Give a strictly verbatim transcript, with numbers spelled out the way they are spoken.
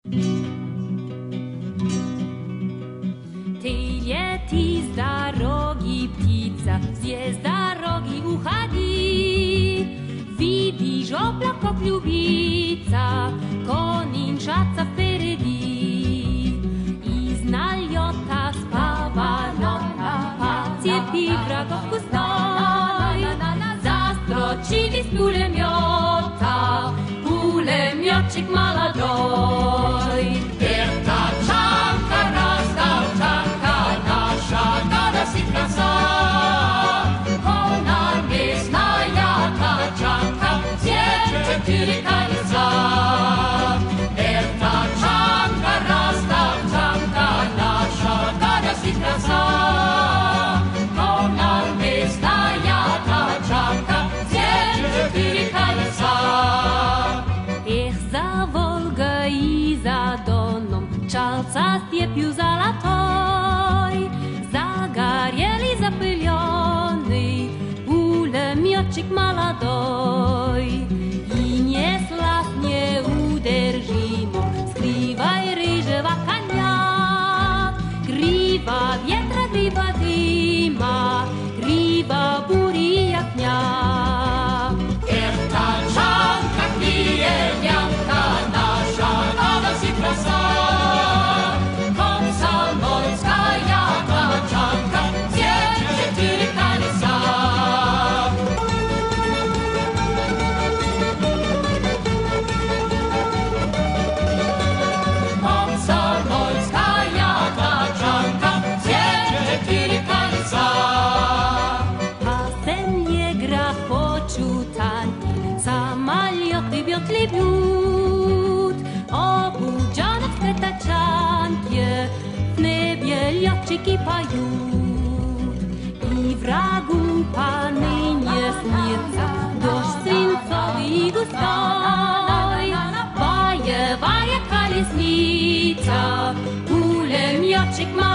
Ty leti z dorogi ptica, zje z dorogi uchodzi. Widzisz oblako klubica, koninčaca wпереди. I znaljota spavanota, pacieti wragowku stoj. Застрочили z пулемета, пулеметчик молодой. Тачанка, раставчанка, наша радость и краса. Она местная тачанка, все четыре колеса. Тачанка, раставчанка, наша радость и краса. Она местная тачанка, все четыре колеса. Эх, за Волгой и за Доном мчался степью золотой. Загорелый, запыленный пулеметчик молодой. И неслась неудержимо с гривой рыжего коня. Грива ветра, грива дыма, грива бури и огня. Тачанка, клиентка, наша радость и краса. Комсомольская тачанка, все четыре колеса. Комсомольская тачанка, все четыре колеса. Самолеты бьют, бьют, обуджанок в тачанке, в небе летчики поют. И врагу поныне снится дождь свинцовый и густой. Боевая колесница, пулеметчик молодой.